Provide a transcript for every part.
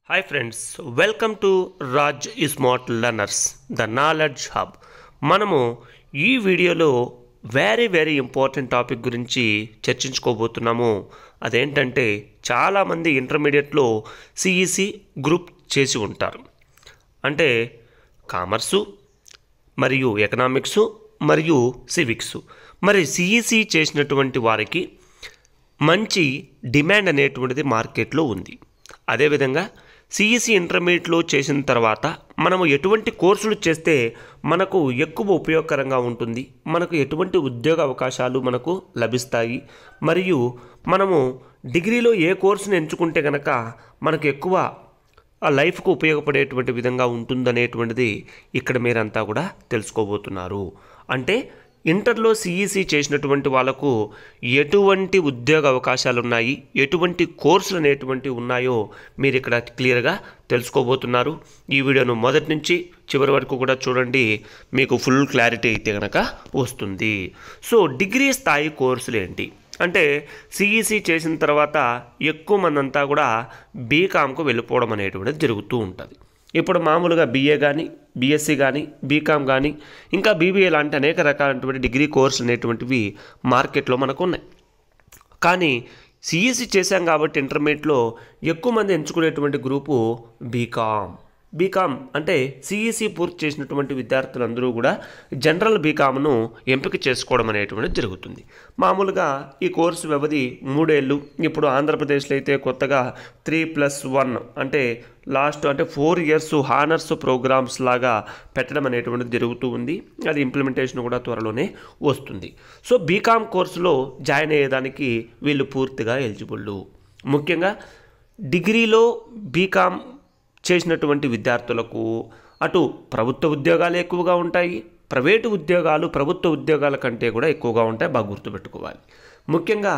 Hi friends, welcome to Raj Smart Learners, the Knowledge Hub. మనము ఈ వీడియోలో very important topic గురించి చర్చించుకోబోతున్నాము. అదేంటంటే చాలామంది ఇంటర్మీడియట్లో సిఈసి గ్రూప్ చేసి ఉంటారు. అంటే కామర్సు మరియు ఎకనామిక్సు మరియు సివిక్స్. మరి సిఈసి చేసినటువంటి వారికి మంచి డిమాండ్ అనేటువంటిది మార్కెట్లో ఉంది. అదేవిధంగా సిఈసి ఇంటర్మీడియట్లో చేసిన తర్వాత మనము ఎటువంటి కోర్సులు చేస్తే మనకు ఎక్కువ ఉపయోగకరంగా ఉంటుంది, మనకు ఎటువంటి ఉద్యోగ అవకాశాలు మనకు లభిస్తాయి, మరియు మనము డిగ్రీలో ఏ కోర్సును ఎంచుకుంటే కనుక మనకు ఎక్కువ ఆ లైఫ్కు ఉపయోగపడేటువంటి విధంగా ఉంటుందనేటువంటిది ఇక్కడ మీరంతా కూడా తెలుసుకోబోతున్నారు. అంటే ఇంటర్లో సిఈసి చేసినటువంటి వాళ్ళకు ఎటువంటి ఉద్యోగ అవకాశాలు ఉన్నాయి, ఎటువంటి కోర్సులు అనేటువంటివి ఉన్నాయో మీరు ఇక్కడ క్లియర్గా తెలుసుకోబోతున్నారు. ఈ వీడియోను మొదటి నుంచి చివరి వరకు కూడా చూడండి, మీకు ఫుల్ క్లారిటీ అయితే కనుక వస్తుంది. సో డిగ్రీ స్థాయి కోర్సులు ఏంటి అంటే సిఈసి చేసిన తర్వాత ఎక్కువ మంది అంతా కూడా బీకామ్కు వెళ్ళిపోవడం అనేటువంటిది జరుగుతూ ఉంటుంది. ఇప్పుడు మామూలుగా బీఏ కానీ, బీఎస్సీ కానీ, బీకామ్ కానీ, ఇంకా బీబీఏ లాంటి అనేక రకాలైనటువంటి డిగ్రీ కోర్సులు అనేటువంటివి మార్కెట్లో మనకు ఉన్నాయి. కానీ సిఈసి చేశాం కాబట్టి ఇంటర్మీడియట్లో ఎక్కువ మంది ఎంచుకునేటువంటి గ్రూపు బీకామ్. బీకామ్ అంటే సిఈసి పూర్తి చేసినటువంటి విద్యార్థులందరూ కూడా జనరల్ బీకామ్ను ఎంపిక చేసుకోవడం అనేటువంటిది జరుగుతుంది. మామూలుగా ఈ కోర్సు వ్యవధి 3 ఏళ్ళు. ఇప్పుడు ఆంధ్రప్రదేశ్లో అయితే కొత్తగా 3+1 అంటే లాస్ట్ అంటే 4 ఇయర్స్ హానర్స్ ప్రోగ్రామ్స్ లాగా పెట్టడం అనేటువంటిది జరుగుతూ ఉంది. అది ఇంప్లిమెంటేషన్ కూడా త్వరలోనే వస్తుంది. సో బీకామ్ కోర్సులో జాయిన్ అయ్యేదానికి వీళ్ళు పూర్తిగా ఎలిజిబుల్. ముఖ్యంగా డిగ్రీలో బీకామ్ చేసినటువంటి విద్యార్థులకు అటు ప్రభుత్వ ఉద్యోగాలు ఎక్కువగా ఉంటాయి, ప్రైవేటు ఉద్యోగాలు ప్రభుత్వ ఉద్యోగాల కంటే కూడా ఎక్కువగా ఉంటాయి. బాగా గుర్తుపెట్టుకోవాలి. ముఖ్యంగా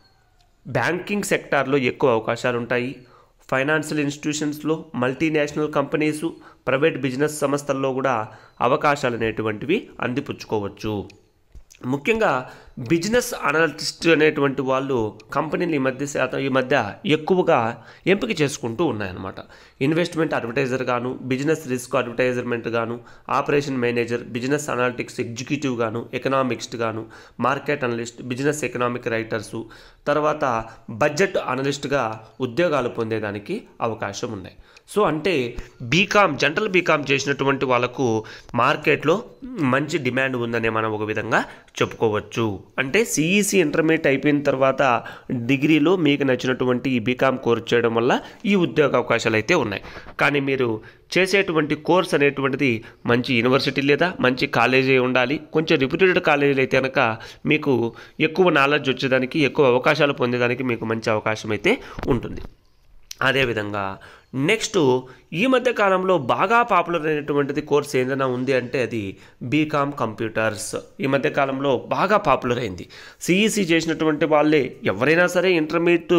బ్యాంకింగ్ సెక్టార్లో ఎక్కువ అవకాశాలు ఉంటాయి. ఫైనాన్షియల్ ఇన్స్టిట్యూషన్స్లో, మల్టీనేషనల్ కంపెనీసు, ప్రైవేట్ బిజినెస్ సంస్థల్లో కూడా అవకాశాలు అనేటువంటివి అందిపుచ్చుకోవచ్చు. ముఖ్యంగా బిజినెస్ అనలిస్ట్ అనేటువంటి వాళ్ళు కంపెనీలు ఈ మధ్య ఎక్కువగా ఎంపిక చేసుకుంటూ ఉన్నాయన్నమాట. ఇన్వెస్ట్మెంట్ అడ్వర్టైజర్ గాను, బిజినెస్ రిస్క్ అడ్వర్టైజర్మెంట్ గాను, operation manager, business analytics executive గాను, ఎకనామిక్స్ట్ గాను, market analyst, business economic writers, తర్వాత బడ్జెట్ అనలిస్ట్గా ఉద్యోగాలు పొందేదానికి అవకాశం ఉన్నాయి. సో అంటే బీకామ్, జనరల్ బీకామ్ చేసినటువంటి వాళ్ళకు మార్కెట్లో మంచి డిమాండ్ ఉందనే మనం ఒక విధంగా చెప్పుకోవచ్చు. అంటే సిఈసి ఇంటర్మీడియట్ అయిపోయిన తర్వాత డిగ్రీలో మీకు నచ్చినటువంటి ఈ బీకామ్ కోర్స్ చేయడం వల్ల ఈ ఉద్యోగ అవకాశాలు అయితే ఉన్నాయి. కానీ మీరు చేసేటువంటి కోర్స్ అనేటువంటిది మంచి యూనివర్సిటీ లేదా మంచి కాలేజీ ఉండాలి. కొంచెం రిప్యూటెడ్ కాలేజీలు అయితే కనుక మీకు ఎక్కువ నాలెడ్జ్ వచ్చేదానికి, ఎక్కువ అవకాశాలు పొందేదానికి మీకు మంచి అవకాశం అయితే ఉంటుంది. అదేవిధంగా నెక్స్ట్ ఈ మధ్య కాలంలో బాగా పాపులర్ అయినటువంటిది కోర్స్ ఏదైనా ఉంది అంటే అది బీకామ్ కంప్యూటర్స్. ఈ మధ్య కాలంలో బాగా పాపులర్ అయింది. సిఈసి చేసినటువంటి వాళ్ళే ఎవరైనా సరే ఇంటర్మీడియట్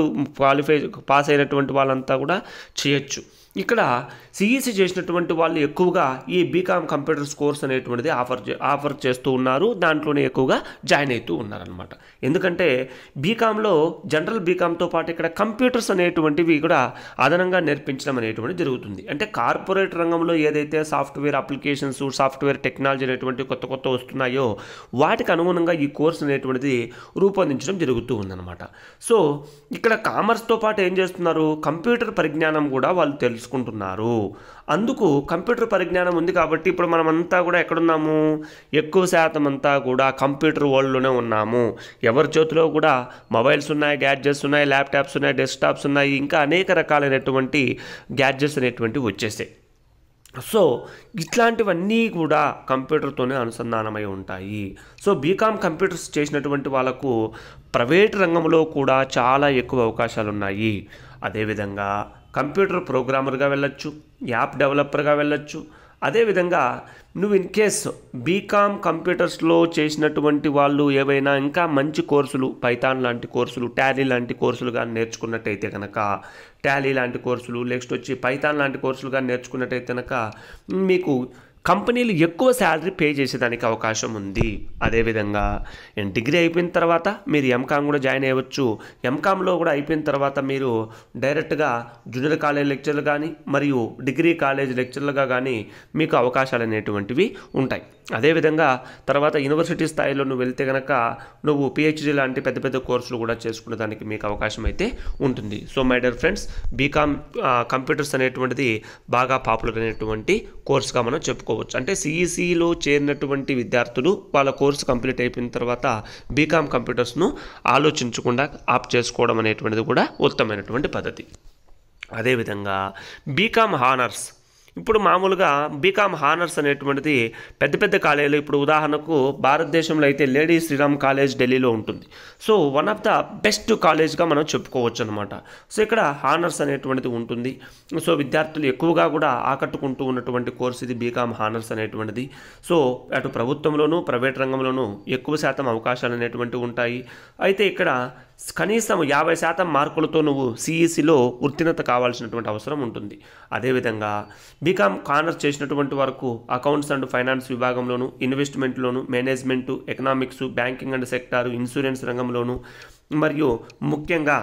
పాస్ అయినటువంటి వాళ్ళంతా కూడా చేయొచ్చు. ఇక్కడ సిఈసి చేసినటువంటి వాళ్ళు ఎక్కువగా ఈ బీకామ్ కంప్యూటర్స్ కోర్స్ అనేటువంటిది ఆఫర్ చేస్తూ ఉన్నారు. దాంట్లోనే ఎక్కువగా జాయిన్ అవుతూ ఉన్నారనమాట. ఎందుకంటే బీకామ్లో జనరల్ బీకామ్తో పాటు ఇక్కడ కంప్యూటర్స్ అనేటువంటివి కూడా అదనంగా నేర్పించడం అనేటువంటిది జరుగుతుంది. అంటే కార్పొరేట్ రంగంలో ఏదైతే సాఫ్ట్వేర్ అప్లికేషన్స్, సాఫ్ట్వేర్ టెక్నాలజీ అనేటువంటి కొత్త వస్తున్నాయో వాటికి అనుగుణంగా ఈ కోర్స్ అనేటువంటిది రూపొందించడం జరుగుతూ ఉందన్నమాట. సో ఇక్కడ కామర్స్తో పాటు ఏం చేస్తున్నారు, కంప్యూటర్ పరిజ్ఞానం కూడా వాళ్ళు తెలుసుకుంటున్నారు. అందుకు కంప్యూటర్ పరిజ్ఞానం ఉంది కాబట్టి ఇప్పుడు మనమంతా కూడా ఎక్కడున్నాము, ఎక్కువ శాతం అంతా కూడా కంప్యూటర్ వరల్డ్లోనే ఉన్నాము. ఎవరి చేతిలో కూడా మొబైల్స్ ఉన్నాయి, గ్యాడ్జెట్స్ ఉన్నాయి, ల్యాప్టాప్స్ ఉన్నాయి, డెస్క్టాప్స్ ఉన్నాయి, ఇంకా అనేక రకాలైనటువంటి గ్యాడ్జెట్స్ అనేటువంటివి వచ్చేసాయి. సో ఇట్లాంటివన్నీ కూడా కంప్యూటర్తోనే అనుసంధానమై ఉంటాయి. సో బీకామ్ కంప్యూటర్స్ చేసినటువంటి వాళ్ళకు ప్రైవేట్ రంగంలో కూడా చాలా ఎక్కువ అవకాశాలు ఉన్నాయి. అదేవిధంగా కంప్యూటర్ ప్రోగ్రామర్గా వెళ్ళొచ్చు, యాప్ డెవలపర్గా వెళ్ళొచ్చు. అదేవిధంగా నువ్వు ఇన్ కేస్ బీకామ్ కంప్యూటర్స్లో చేసినటువంటి వాళ్ళు ఏవైనా ఇంకా మంచి కోర్సులు, పైథాన్ లాంటి కోర్సులు, టాలీ లాంటి కోర్సులు కానీ నేర్చుకున్నట్టయితే కనుక, టాలీ లాంటి కోర్సులు నెక్స్ట్ వచ్చి పైథాన్ లాంటి కోర్సులు కానీ నేర్చుకున్నట్టయితే కనుక మీకు కంపెనీలు ఎక్కువ శాలరీ పే చేసేదానికి అవకాశం ఉంది. అదేవిధంగా డిగ్రీ అయిపోయిన తర్వాత మీరు ఎంకామ్ కూడా జాయిన్ అయ్యవచ్చు. ఎంకామ్లో కూడా అయిపోయిన తర్వాత మీరు డైరెక్ట్గా జూనియర్ కాలేజ్ లెక్చర్లు కానీ మరియు డిగ్రీ కాలేజ్ లెక్చర్లుగా కానీ మీకు అవకాశాలు అనేటువంటివి ఉంటాయి. అదేవిధంగా తర్వాత యూనివర్సిటీ స్థాయిలో నువ్వు వెళ్తే కనుక నువ్వు పిహెచ్డీ లాంటి పెద్ద పెద్ద కోర్సులు కూడా చేసుకునే దానికి మీకు అవకాశం అయితే ఉంటుంది. So my dear friends, BCom computers అనేటువంటిది బాగా పాపులర్ అయినటువంటి కోర్సుగా మనం చెప్పుకోవచ్చు. అంటే సిఈసిలో చేరినటువంటి విద్యార్థులు వాళ్ళ కోర్సు కంప్లీట్ అయిపోయిన తర్వాత బీకామ్ కంప్యూటర్స్ను ఆలోచించకుండా ఆప్ చేసుకోవడం అనేటువంటిది కూడా ఉత్తమమైనటువంటి పద్ధతి. అదేవిధంగా బీకామ్ హానర్స్. ఇప్పుడు మామూలుగా బీకామ్ హానర్స్ అనేటువంటిది పెద్ద పెద్ద కాలేజీలు, ఇప్పుడు ఉదాహరణకు భారతదేశంలో అయితే లేడీ శ్రీరామ్ కాలేజ్ ఢిల్లీలో ఉంటుంది. So one of the best కాలేజ్గా మనం చెప్పుకోవచ్చు అనమాట. సో ఇక్కడ హానర్స్ అనేటువంటిది ఉంటుంది. సో విద్యార్థులు ఎక్కువగా కూడా ఆకట్టుకుంటూ ఉన్నటువంటి కోర్సు ఇది బీకామ్ హానర్స్ అనేటువంటిది. సో అటు ప్రభుత్వంలోనూ ప్రైవేట్ రంగంలోనూ ఎక్కువ శాతం అవకాశాలు అనేటువంటివి ఉంటాయి. అయితే ఇక్కడ కనీసం 50% మార్కులతో నువ్వు సిఈసిలో ఉత్తీర్ణత కావాల్సినటువంటి అవసరం ఉంటుంది. అదేవిధంగా బీకామ్ హానర్స్ చేసినటువంటి వరకు అకౌంట్స్ అండ్ ఫైనాన్స్ విభాగంలోను, ఇన్వెస్ట్మెంట్లోను, management, economics, banking and sector, insurance రంగంలోను మరియు ముఖ్యంగా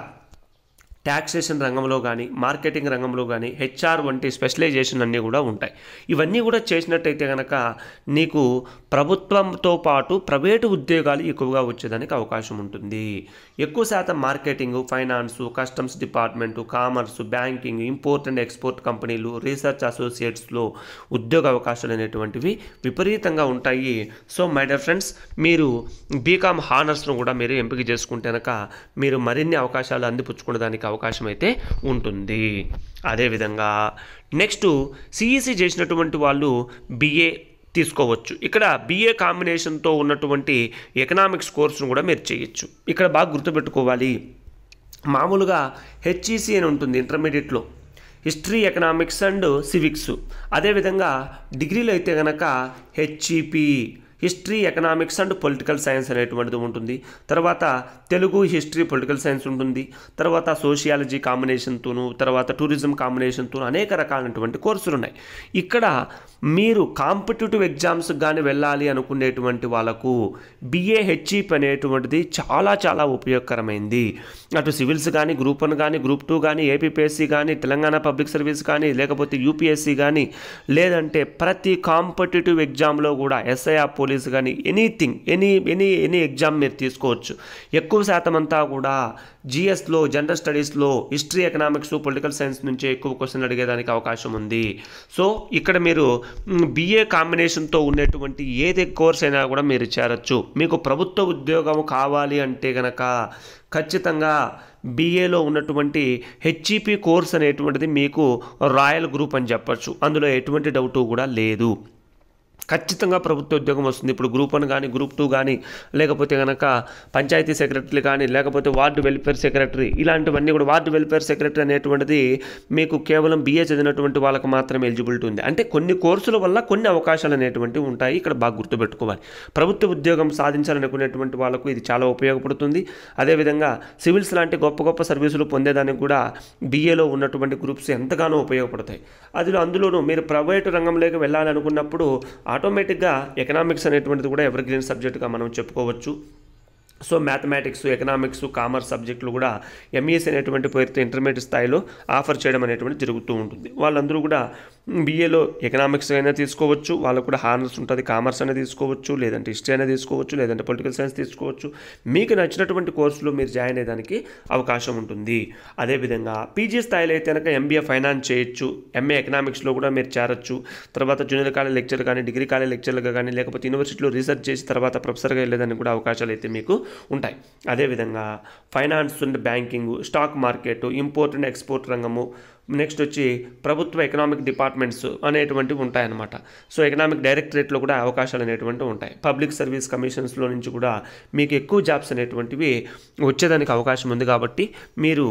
ట్యాక్సేషన్ రంగంలో కానీ మార్కెటింగ్ రంగంలో కానీ హెచ్ఆర్ వంటి స్పెషలైజేషన్ అన్నీ కూడా ఉంటాయి. ఇవన్నీ కూడా చేసినట్టయితే కనుక నీకు ప్రభుత్వంతో పాటు ప్రైవేటు ఉద్యోగాలు ఎక్కువగా వచ్చేదానికి అవకాశం ఉంటుంది. ఎక్కువ శాతం marketing, finance, customs department, commerce, banking, import and export కంపెనీలు, రీసెర్చ్ అసోసియేట్స్లో ఉద్యోగ అవకాశాలు అనేటువంటివి విపరీతంగా ఉంటాయి. సో మై డియర్ ఫ్రెండ్స్, మీరు బీకామ్ హానర్స్ను కూడా మీరు ఎంపిక చేసుకుంటే కనుక మీరు మరిన్ని అవకాశాలు అందిపుచ్చుకునేదానికి అవకాశం అయితే ఉంటుంది. అదేవిధంగా నెక్స్ట్ సిఈసి చేసినటువంటి వాళ్ళు బిఏ తీసుకోవచ్చు. ఇక్కడ బిఏ కాంబినేషన్తో ఉన్నటువంటి ఎకనామిక్స్ కోర్సును కూడా మీరు చేయొచ్చు. ఇక్కడ బాగా గుర్తుపెట్టుకోవాలి, మామూలుగా హెచ్ఈసి అని ఉంటుంది ఇంటర్మీడియట్లో, హిస్టరీ, ఎకనామిక్స్ అండ్ సివిక్స్. అదేవిధంగా డిగ్రీలో అయితే కనుక HEP, history, economics and political science అనేటువంటిది ఉంటుంది. తర్వాత తెలుగు, హిస్టరీ, పొలిటికల్ సైన్స్ ఉంటుంది. తర్వాత సోషియాలజీ కాంబినేషన్తోనూ, తర్వాత టూరిజం కాంబినేషన్తోనూ అనేక రకాలైనటువంటి కోర్సులు ఉన్నాయి. ఇక్కడ మీరు కాంపిటేటివ్ ఎగ్జామ్స్ కానీ వెళ్ళాలి అనుకునేటువంటి వాళ్ళకు బిఏ హెచ్ఈపి అనేటువంటిది చాలా చాలా ఉపయోగకరమైంది. అటు సివిల్స్ కానీ, గ్రూప్ 1 కానీ, గ్రూప్ 2 కానీ, ఏపీపీఎస్సీ కానీ, తెలంగాణ పబ్లిక్ సర్వీస్ కానీ, లేకపోతే యూపీఎస్సీ కానీ, లేదంటే ప్రతి కాంపిటేటివ్ ఎగ్జామ్లో కూడా ఎస్ఐఆర్ పోలీస్ కానీ ఎనీథింగ్ ఎనీ ఎగ్జామ్ మీరు తీసుకోవచ్చు. ఎక్కువ శాతం అంతా కూడా జిఎస్లో, జనరల్ స్టడీస్లో హిస్టరీ, ఎకనామిక్స్, పొలిటికల్ సైన్స్ నుంచే ఎక్కువ క్వశ్చన్లు అడిగేదానికి అవకాశం ఉంది. సో ఇక్కడ మీరు బిఏ కాంబినేషన్తో ఉండేటువంటి ఏదే కోర్స్ అయినా కూడా మీరు చేరొచ్చు. మీకు ప్రభుత్వ ఉద్యోగం కావాలి అంటే కనుక ఖచ్చితంగా బిఏలో ఉన్నటువంటి హెచ్ఈపి కోర్స్ అనేటువంటిది మీకు రాయల్ గ్రూప్ అని చెప్పచ్చు. అందులో ఎటువంటి డౌటు కూడా లేదు. ఖచ్చితంగా ప్రభుత్వ ఉద్యోగం వస్తుంది. ఇప్పుడు గ్రూప్ 1 కానీ, గ్రూప్ 2 కానీ, లేకపోతే కనుక పంచాయతీ సెక్రటరీ కానీ, లేకపోతే వార్డు వెల్ఫేర్ సెక్రటరీ, ఇలాంటివన్నీ కూడా. వార్డు వెల్ఫేర్ సెక్రటరీ అనేటువంటిది మీకు కేవలం బిఏ చదివినటువంటి వాళ్ళకు మాత్రమే ఎలిజిబిలిటీ ఉంది. అంటే కొన్ని కోర్సుల వల్ల కొన్ని అవకాశాలు అనేటువంటివి ఉంటాయి. ఇక్కడ బాగా గుర్తుపెట్టుకోవాలి. ప్రభుత్వ ఉద్యోగం సాధించాలనుకునేటువంటి వాళ్ళకు ఇది చాలా ఉపయోగపడుతుంది. అదేవిధంగా సివిల్స్ లాంటి గొప్ప గొప్ప సర్వీసులు పొందేదానికి కూడా బిఏలో ఉన్నటువంటి గ్రూప్స్ ఎంతగానో ఉపయోగపడతాయి. అందులోనూ మీరు ప్రైవేటు రంగంలోకి వెళ్ళాలనుకున్నప్పుడు ఆటోమేటిక్గా ఎకనామిక్స్ అనేటువంటిది కూడా ఎవర్ గ్రీన్ సబ్జెక్టుగా మనం చెప్పుకోవచ్చు. సో మ్యాథమెటిక్స్, ఎకనామిక్స్, కామర్స్ సబ్జెక్టులు కూడా ఎంఈఎస్ అనేటువంటి పేరుతో ఇంటర్మీడియట్ స్థాయిలో ఆఫర్ చేయడం అనేటువంటి జరుగుతూ ఉంటుంది. వాళ్ళందరూ కూడా బిఏలో ఎకనామిక్స్ అయినా తీసుకోవచ్చు, వాళ్ళకు కూడా హానర్స్ ఉంటుంది. కామర్స్ అయినా తీసుకోవచ్చు, లేదంటే హిస్టరీ అయినా తీసుకోవచ్చు, లేదంటే పొలిటికల్ సైన్స్ తీసుకోవచ్చు. మీకు నచ్చినటువంటి కోర్సులో మీరు జాయిన్ అయ్యేదానికి అవకాశం ఉంటుంది. అదేవిధంగా పీజీ స్థాయిలో అయితే కనుక ఎంబీఏ ఫైనాన్స్ చేయొచ్చు, ఎంఏ ఎకనామిక్స్లో కూడా మీరు చేరొచ్చు. తర్వాత జూనియర్ కాలేజ్ లెక్చర్ కానీ, డిగ్రీ కాలేజ్ లెక్చర్లుగా కానీ, లేకపోతే యూనివర్సిటీలో రీసెర్చ్ చేసి తర్వాత ప్రొఫెసర్గా వెళ్ళేదానికి కూడా అవకాశాలు అయితే మీకు ఉంటాయి. అదేవిధంగా finance and banking, stock market, import and export రంగము, నెక్స్ట్ వచ్చి ప్రభుత్వ ఎకనామిక్ డిపార్ట్మెంట్స్ అనేటువంటివి ఉంటాయన్నమాట. సో ఎకనామిక్ డైరెక్టరేట్లో కూడా అవకాశాలు అనేటువంటివి ఉంటాయి. పబ్లిక్ సర్వీస్ కమిషన్స్లో నుంచి కూడా మీకు ఎక్కువ జాబ్స్ అనేటువంటివి వచ్చేదానికి అవకాశం ఉంది. కాబట్టి మీరు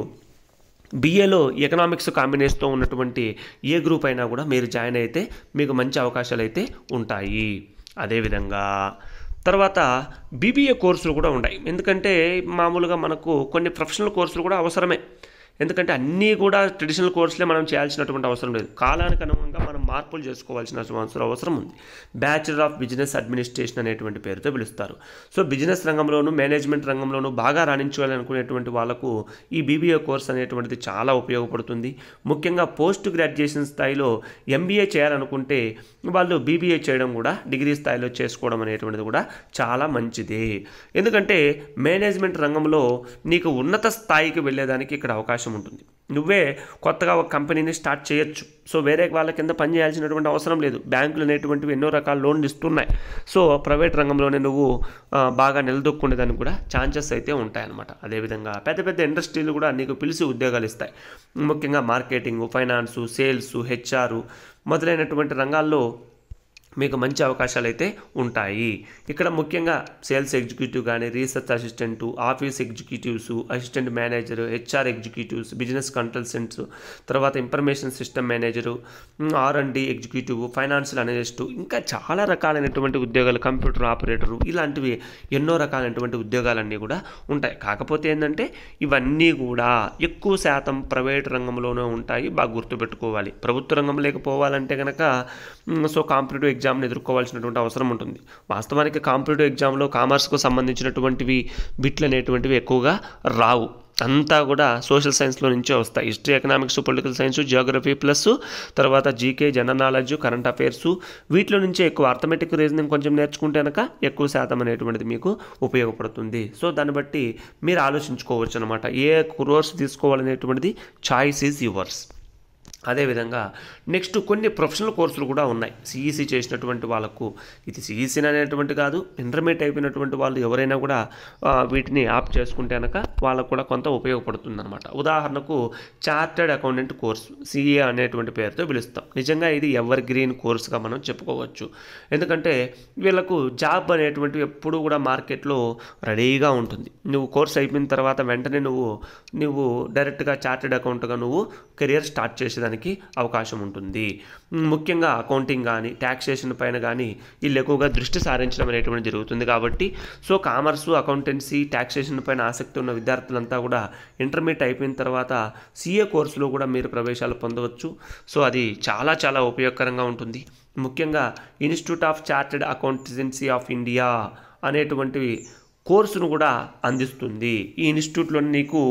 బిఏలో ఎకనామిక్స్ కాంబినేషన్తో ఉన్నటువంటి ఏ గ్రూప్ అయినా కూడా మీరు జాయిన్ అయితే మీకు మంచి అవకాశాలు అయితే ఉంటాయి. అదేవిధంగా తర్వాత బీబీఏ కోర్సులు కూడా ఉన్నాయి. ఎందుకంటే మామూలుగా మనకు కొన్ని ప్రొఫెషనల్ కోర్సులు కూడా అవసరమే. ఎందుకంటే అన్నీ కూడా ట్రెడిషనల్ కోర్సులే మనం చేయాల్సినటువంటి అవసరం లేదు. కాలానికి అనుగుణంగా మనం మార్పులు చేసుకోవాల్సిన అవసరం ఉంది. బ్యాచిలర్ ఆఫ్ బిజినెస్ అడ్మినిస్ట్రేషన్ అనేటువంటి పేరుతో పిలుస్తారు. సో బిజినెస్ రంగంలోనూ మేనేజ్మెంట్ రంగంలోనూ బాగా రాణించాలనుకునేటువంటి వాళ్ళకు ఈ బీబీఏ కోర్స్ అనేటువంటిది చాలా ఉపయోగపడుతుంది. ముఖ్యంగా పోస్ట్ గ్రాడ్యుయేషన్ స్థాయిలో ఎంబీఏ చేయాలనుకుంటే వాళ్ళు బీబీఏ చేయడం కూడా డిగ్రీ స్థాయిలో చేసుకోవడం అనేటువంటిది కూడా చాలా మంచిది. ఎందుకంటే మేనేజ్మెంట్ రంగంలో నీకు ఉన్నత స్థాయికి వెళ్ళేదానికి ఇక్కడ అవకాశం ఉంటుంది. నువ్వే కొత్తగా ఒక కంపెనీని స్టార్ట్ చేయొచ్చు. సో వేరే వాళ్ళ కింద పని చేయాల్సినటువంటి అవసరం లేదు. బ్యాంకులు అనేటువంటివి ఎన్నో రకాల లోన్లు ఇస్తున్నాయి. సో ప్రైవేట్ రంగంలోనే నువ్వు బాగా నిలదొక్కునేదానికి కూడా ఛాన్సెస్ అయితే ఉంటాయన్నమాట. అదేవిధంగా పెద్ద పెద్ద ఇండస్ట్రీలు కూడా నీకు పిలిచి ఉద్యోగాలు ఇస్తాయి. ముఖ్యంగా మార్కెటింగ్, ఫైనాన్సు, సేల్స్, హెచ్ఆర్ మొదలైనటువంటి రంగాల్లో మీకు మంచి అవకాశాలు అయితే ఉంటాయి. ఇక్కడ ముఖ్యంగా సేల్స్ ఎగ్జిక్యూటివ్ కానీ, research assistant, office executives, assistant manager, HR executives, business consultants, తర్వాత information system manager, R&D executive, financial analyst, ఇంకా చాలా రకాలైనటువంటి ఉద్యోగాలు, కంప్యూటర్ ఆపరేటరు, ఇలాంటివి ఎన్నో రకాలైనటువంటి ఉద్యోగాలన్నీ కూడా ఉంటాయి. కాకపోతే ఏంటంటే ఇవన్నీ కూడా ఎక్కువ శాతం ప్రైవేట్ రంగంలోనే ఉంటాయి. బాగా గుర్తుపెట్టుకోవాలి. ప్రభుత్వ రంగం లేకపోవాలంటే కనుక సో కాంపిటేటివ్ ఎగ్జామ్ని ఎదుర్కోవాల్సినటువంటి అవసరం ఉంటుంది. వాస్తవానికి కాంపిటేటివ్ ఎగ్జామ్లో కామర్స్కు సంబంధించినటువంటివి బిట్లు అనేటువంటివి ఎక్కువగా రావు. అంతా కూడా సోషల్ సైన్స్లో నుంచే వస్తాయి. History, economics, political science, geography plus తర్వాత GK, general knowledge, current affairs, వీటిలో నుంచే ఎక్కువ. అర్థమెటిక్ రీజనింగ్ కొంచెం నేర్చుకుంటే కనుక ఎక్కువ శాతం అనేటువంటిది మీకు ఉపయోగపడుతుంది. సో దాన్ని బట్టి మీరు ఆలోచించుకోవచ్చు అనమాట. ఏ కోర్స్ తీసుకోవాలనేటువంటిది చాయిస్ ఈజ్ యువర్స్. అదేవిధంగా నెక్స్ట్ కొన్ని ప్రొఫెషనల్ కోర్సులు కూడా ఉన్నాయి. సిఈసి చేసినటువంటి వాళ్ళకు, ఇది సిఈసి అనేటువంటి కాదు, ఇంటర్మీడియట్ అయిపోయినటువంటి వాళ్ళు ఎవరైనా కూడా వీటిని ఆప్ చేసుకుంటే కనుక వాళ్ళకు కూడా కొంత ఉపయోగపడుతుంది అనమాట. ఉదాహరణకు చార్టెడ్ అకౌంటెంట్ కోర్సు, సిఏ అనేటువంటి పేరుతో పిలుస్తాం. నిజంగా ఇది ఎవర్ గ్రీన్ కోర్సుగా మనం చెప్పుకోవచ్చు. ఎందుకంటే వీళ్ళకు జాబ్ అనేటువంటివి ఎప్పుడూ కూడా మార్కెట్లో రెడీగా ఉంటుంది. నువ్వు కోర్స్ అయిపోయిన తర్వాత వెంటనే నువ్వు డైరెక్ట్గా చార్టెడ్ అకౌంట్గా నువ్వు కెరియర్ స్టార్ట్ చేసేదానికి అవకాశం ఉంటుంది. ముఖ్యంగా అకౌంటింగ్ కానీ, ట్యాక్సేషన్ పైన కానీ వీళ్ళు ఎక్కువగా దృష్టి సారించడం అనేటువంటి జరుగుతుంది. కాబట్టి సో కామర్సు, అకౌంటెన్సీ, ట్యాక్సేషన్ పైన ఆసక్తి ఉన్న విద్యార్థులంతా కూడా ఇంటర్మీడియట్ అయిపోయిన తర్వాత సిఏ కోర్సులో కూడా మీరు ప్రవేశాలు పొందవచ్చు. సో అది చాలా చాలా ఉపయోగకరంగా ఉంటుంది. ముఖ్యంగా institute of chartered accountancy of India అనేటువంటి కోర్సును కూడా అందిస్తుంది. ఈ ఇన్స్టిట్యూట్లో నీకు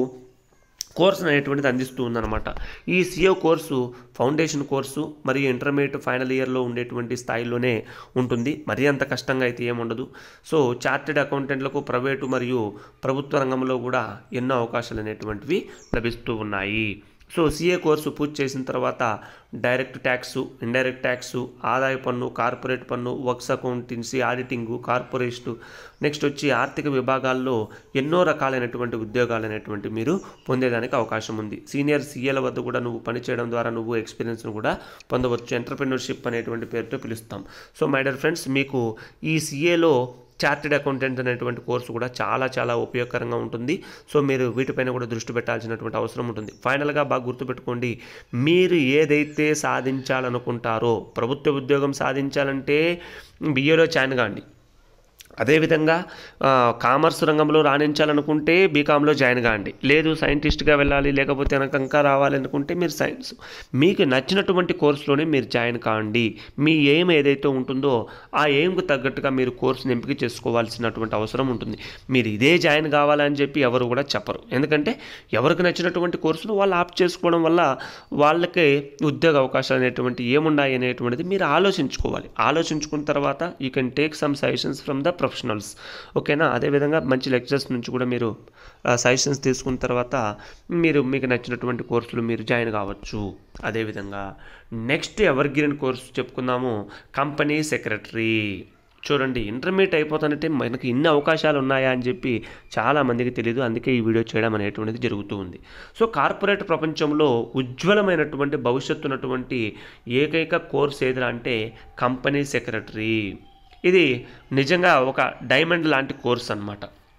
కోర్సు అనేటువంటిది అందిస్తూ ఉందన్నమాట. ఈ సిఏ కోర్సు ఫౌండేషన్ కోర్సు మరియు ఇంటర్మీడియట్ ఫైనల్ ఇయర్లో ఉండేటువంటి స్థాయిలోనే ఉంటుంది. మరీ అంత కష్టంగా అయితే ఏముండదు. సో చార్టెడ్ అకౌంటెంట్లకు ప్రైవేటు మరియు ప్రభుత్వ రంగంలో కూడా ఎన్నో అవకాశాలు అనేటువంటివి లభిస్తూ ఉన్నాయి. సో సిఏ కోర్సు పూర్తి చేసిన తర్వాత డైరెక్ట్ ట్యాక్సు, ఇండైరెక్ట్ ట్యాక్సు, ఆదాయ పన్ను, కార్పొరేట్ పన్ను, works accountancy, auditing, corporation, next వచ్చి ఆర్థిక విభాగాల్లో ఎన్నో రకాలైనటువంటి ఉద్యోగాలు అనేటువంటి మీరు పొందేదానికి అవకాశం ఉంది. సీనియర్ సిఏల వద్ద కూడా నువ్వు పనిచేయడం ద్వారా నువ్వు ఎక్స్పీరియన్స్ను కూడా పొందవచ్చు. ఎంటర్‌ప్రెన్యూర్‌షిప్ అనేటువంటి పేరుతో పిలుస్తాం. సో మై డియర్ ఫ్రెండ్స్, మీకు ఈ సిఏలో చార్టెడ్ అకౌంటెంట్ అనేటువంటి కోర్సు కూడా చాలా చాలా ఉపయోగకరంగా ఉంటుంది. సో మీరు వీటిపైన కూడా దృష్టి పెట్టాల్సినటువంటి అవసరం ఉంటుంది. ఫైనల్గా బాగా గుర్తుపెట్టుకోండి, మీరు ఏదైతే సాధించాలనుకుంటారో, ప్రభుత్వ ఉద్యోగం సాధించాలంటే బిఏలో జాయిన్ కాండి. అదేవిధంగా కామర్స్ రంగంలో రాణించాలనుకుంటే బీకామ్లో జాయిన్ కాండి. లేదు సైంటిస్ట్గా వెళ్ళాలి, లేకపోతే ఇంకా రావాలనుకుంటే మీరు సైన్స్, మీకు నచ్చినటువంటి కోర్సులోనే మీరు జాయిన్ కాండి. మీ ఎయిమ్ ఏదైతే ఉంటుందో ఆ ఎయిమ్కి తగ్గట్టుగా మీరు కోర్సుని ఎంపిక చేసుకోవాల్సినటువంటి అవసరం ఉంటుంది. మీరు ఇదే జాయిన్ కావాలని చెప్పి ఎవరు కూడా చెప్పరు. ఎందుకంటే ఎవరికి నచ్చినటువంటి కోర్సులు వాళ్ళు ఆప్ట్ చేసుకోవడం వల్ల వాళ్ళకి ఉద్యోగ అవకాశాలు అనేటువంటి ఏమున్నాయి అనేటువంటిది మీరు ఆలోచించుకోవాలి. ఆలోచించుకున్న తర్వాత you can take some suggestions from the professionals. ఓకేనా? అదేవిధంగా మంచి లెక్చర్స్ నుంచి కూడా మీరు సజెషన్స్ తీసుకున్న తర్వాత మీకు నచ్చినటువంటి కోర్సులు మీరు జాయిన్ కావచ్చు. అదేవిధంగా నెక్స్ట్ ఎవర్ గ్రీన్ కోర్సు చెప్పుకుందాము, కంపెనీ సెక్రటరీ. చూడండి, ఇంటర్మీడియట్ అయిపోతానంటే మనకి ఇన్ని అవకాశాలు ఉన్నాయా అని చెప్పి చాలామందికి తెలియదు. అందుకే ఈ వీడియో చేయడం అనేటువంటిది జరుగుతూ ఉంది. సో కార్పొరేట్ ప్రపంచంలో ఉజ్వలమైనటువంటి భవిష్యత్తు ఉన్నటువంటి ఏకైక కోర్స్ ఏదిరా అంటే కంపెనీ సెక్రటరీ. ఇది నిజంగా ఒక డైమండ్ లాంటి కోర్స్ అన్నమాట.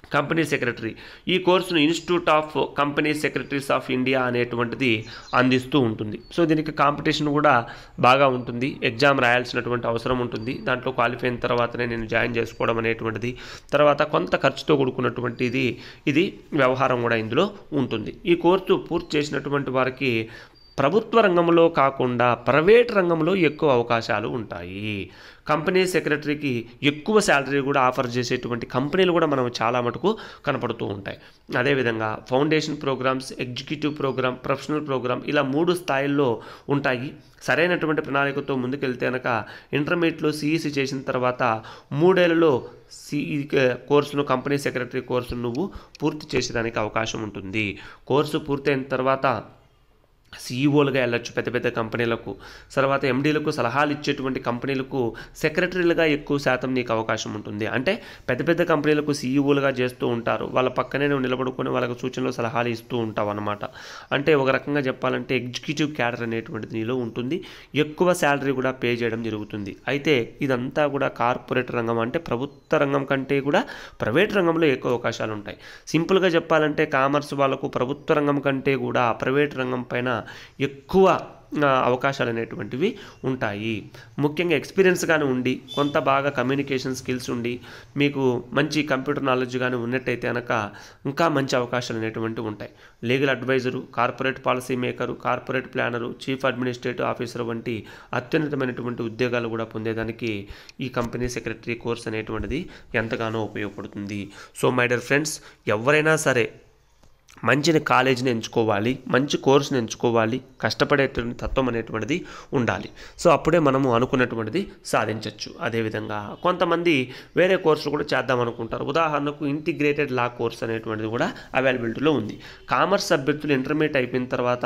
Company secretary. ఈ కోర్సును institute of company secretaries of India అనేటువంటిది అందిస్తూ ఉంటుంది. సో దీనికి కాంపిటీషన్ కూడా బాగా ఉంటుంది, ఎగ్జామ్ రాయాల్సినటువంటి అవసరం ఉంటుంది. దాంట్లో క్వాలిఫై అయిన తర్వాతనే నేను జాయిన్ చేసుకోవడం అనేటువంటిది, తర్వాత కొంత ఖర్చుతో కూడుకున్నటువంటిది ఇది వ్యవహారం కూడా ఇందులో ఉంటుంది. ఈ కోర్సు పూర్తి చేసినటువంటి వారికి ప్రభుత్వ రంగంలో కాకుండా ప్రైవేట్ రంగంలో ఎక్కువ అవకాశాలు ఉంటాయి. కంపెనీ సెక్రటరీకి ఎక్కువ శాలరీ కూడా ఆఫర్ చేసేటువంటి కంపెనీలు కూడా మనం చాలా మటుకు కనపడుతూ ఉంటాయి. అదేవిధంగా foundation programmes, executive programme, professional programme ఇలా 3 స్థాయిల్లో ఉంటాయి. సరైనటువంటి ప్రణాళికతో ముందుకెళ్తే కనుక ఇంటర్మీడియట్లో సిఈసి చేసిన తర్వాత 3 ఏళ్లలో కోర్సును, కంపెనీ సెక్రటరీ కోర్సును నువ్వు పూర్తి చేసేదానికి అవకాశం ఉంటుంది. కోర్సు పూర్తయిన తర్వాత సీఈఓలుగా వెళ్ళొచ్చు పెద్ద పెద్ద కంపెనీలకు, తర్వాత ఎండీలకు సలహాలు ఇచ్చేటువంటి కంపెనీలకు సెక్రటరీలుగా ఎక్కువ శాతం నీకు అవకాశం ఉంటుంది. అంటే పెద్ద పెద్ద కంపెనీలకు సీఈఓలుగా చేస్తూ ఉంటారు, వాళ్ళ పక్కనే నువ్వు నిలబడుకొని వాళ్ళకు సూచనలు సలహాలు ఇస్తూ ఉంటావు అన్నమాట. అంటే ఒక రకంగా చెప్పాలంటే ఎగ్జిక్యూటివ్ క్యాడర్ అనేటువంటిది నీలో ఉంటుంది, ఎక్కువ శాలరీ కూడా పే చేయడం జరుగుతుంది. అయితే ఇదంతా కూడా కార్పొరేట్ రంగం, అంటే ప్రభుత్వ రంగం కంటే కూడా ప్రైవేట్ రంగంలో ఎక్కువ అవకాశాలు ఉంటాయి. సింపుల్గా చెప్పాలంటే కామర్స్ వాళ్ళకు ప్రభుత్వ రంగం కంటే కూడా ప్రైవేట్ రంగం పైన ఎక్కువ అవకాశాలు అనేటువంటివి ఉంటాయి. ముఖ్యంగా ఎక్స్పీరియన్స్ కానీ ఉండి, కొంత బాగా కమ్యూనికేషన్ స్కిల్స్ ఉండి, మీకు మంచి కంప్యూటర్ నాలెడ్జ్ కానీ ఉన్నట్టయితే కనుక ఇంకా మంచి అవకాశాలు అనేటువంటివి ఉంటాయి. Legal advisor, corporate policy maker, corporate planner, chief administrative officer వంటి అత్యున్నతమైనటువంటి ఉద్యోగాలు కూడా పొందేదానికి ఈ కంపెనీ సెక్రటరీ కోర్స్ అనేటువంటిది ఎంతగానో ఉపయోగపడుతుంది. సో మై డియర్ ఫ్రెండ్స్, ఎవరైనా సరే మంచి కాలేజీని ఎంచుకోవాలి, మంచి కోర్సుని ఎంచుకోవాలి, కష్టపడేటువంటి తత్వం అనేటువంటిది ఉండాలి. సో అప్పుడే మనము అనుకున్నటువంటిది సాధించవచ్చు. అదేవిధంగా కొంతమంది వేరే కోర్సులు కూడా చేద్దాం అనుకుంటారు. ఉదాహరణకు ఇంటిగ్రేటెడ్ లా కోర్స్ అనేటువంటిది కూడా అవైలబిలిటీలో ఉంది. కామర్స్ అభ్యర్థులు ఇంటర్మీడియట్ అయిపోయిన తర్వాత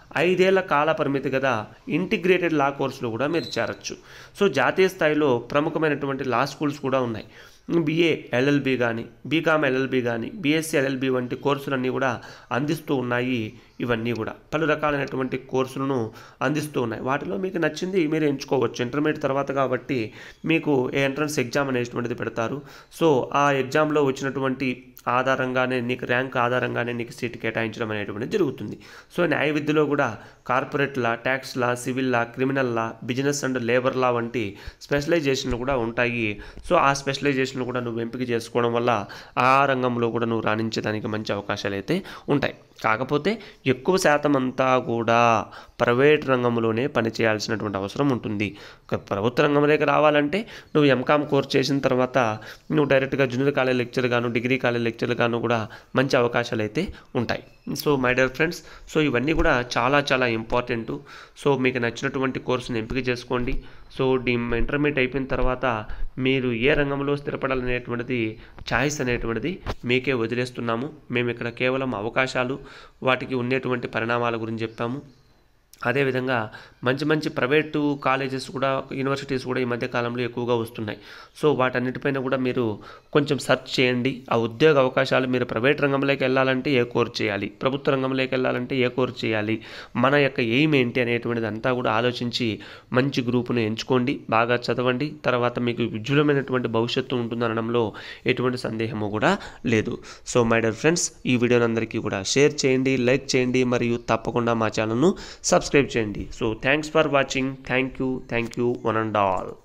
5 ఏళ్ల కాల పరిమితి కదా ఇంటిగ్రేటెడ్ లా కోర్సులు కూడా మీరు చేరచ్చు. సో జాతీయ స్థాయిలో ప్రముఖమైనటువంటి లా స్కూల్స్ కూడా ఉన్నాయి. BA LLB కానీ, బీకామ్ LLB కానీ, BSc LLB వంటి కోర్సులన్నీ కూడా అందిస్తూ ఉన్నాయి. ఇవన్నీ కూడా పలు రకాలైనటువంటి కోర్సులను అందిస్తూ ఉన్నాయి. వాటిలో మీకు నచ్చింది మీరు ఎంచుకోవచ్చు. ఇంటర్మీడియట్ తర్వాత కాబట్టి మీకు ఎంట్రన్స్ ఎగ్జామ్ అనేటువంటిది పెడతారు. సో ఆ ఎగ్జామ్లో వచ్చినటువంటి ఆధారంగానే నీకు ర్యాంక్ ఆధారంగానే నీకు సీట్ కేటాయించడం అనేటువంటిది జరుగుతుంది. సో న్యాయ విద్యలో కూడా corporate law, tax law, civil law, criminal law, business and labour law వంటి స్పెషలైజేషన్లు కూడా ఉంటాయి. సో ఆ స్పెషలైజేషన్లు కూడా నువ్వు ఎంపిక చేసుకోవడం వల్ల ఆ రంగంలో కూడా నువ్వు రాణించడానికి మంచి అవకాశాలు అయితే ఉంటాయి. కాకపోతే ఎక్కువ శాతం అంతా కూడా ప్రైవేట్ రంగంలోనే పనిచేయాల్సినటువంటి అవసరం ఉంటుంది. ప్రభుత్వ రంగంలోకి రావాలంటే నువ్వు ఎంకామ్ కోర్స్ చేసిన తర్వాత నువ్వు డైరెక్ట్గా జూనియర్ కాలేజ్ లెక్చర్ గాను, డిగ్రీ కాలేజ్ లెక్చర్ గాను కూడా మంచి అవకాశాలు అయితే ఉంటాయి. So my dear friends, so ఇవన్నీ కూడా చాలా చాలా ఇంపార్టెంట్. సో మీకు నచ్చినటువంటి కోర్సును ఎంపిక చేసుకోండి. సో ఇంటర్మీడియట్ అయిపోయిన తర్వాత మీరు ఏ రంగంలో స్థిరపడాలనేటువంటిది ఛాయిస్ అనేటువంటిది మీకే వదిలేస్తున్నాము. మేము ఇక్కడ కేవలం అవకాశాలు, వాటికి ఉండేటువంటి పరిణామాల గురించి చెప్పాము. అదేవిధంగా మంచి మంచి ప్రైవేటు కాలేజెస్ కూడా, యూనివర్సిటీస్ కూడా ఈ మధ్య కాలంలో ఎక్కువగా వస్తున్నాయి. సో వాటన్నిటిపైన కూడా మీరు కొంచెం సెర్చ్ చేయండి. ఆ ఉద్యోగ అవకాశాలు, మీరు ప్రైవేట్ రంగంలోకి వెళ్ళాలంటే ఏ కోర్స్ చేయాలి, ప్రభుత్వ రంగంలోకి వెళ్ళాలంటే ఏ కోర్స్ చేయాలి, మన యొక్క ఎయిమ్ ఏంటి అనేటువంటిది అంతా కూడా ఆలోచించి మంచి గ్రూపును ఎంచుకోండి, బాగా చదవండి. తర్వాత మీకు ఉజ్వలమైనటువంటి భవిష్యత్తు ఉంటుంది అనడంలో ఎటువంటి సందేహము కూడా లేదు. సో మై డియర్ ఫ్రెండ్స్, ఈ వీడియోని అందరికీ కూడా షేర్ చేయండి, లైక్ చేయండి, మరియు తప్పకుండా మా ఛానల్ను సబ్స్క్రైబ్ చేయండి. So thanks for watching. Thank you one and all.